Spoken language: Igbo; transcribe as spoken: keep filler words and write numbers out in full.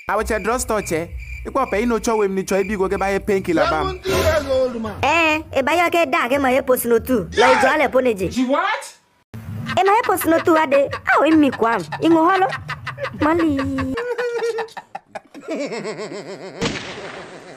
I will check drugstore che. You go pay no chow ni choy go get buy a painkiller bam. Eh, e buy a get dag e my postono too. Like jale poneji. She what? E my postono too ade. Ah, we mi kwam. Ingo holo. Mali.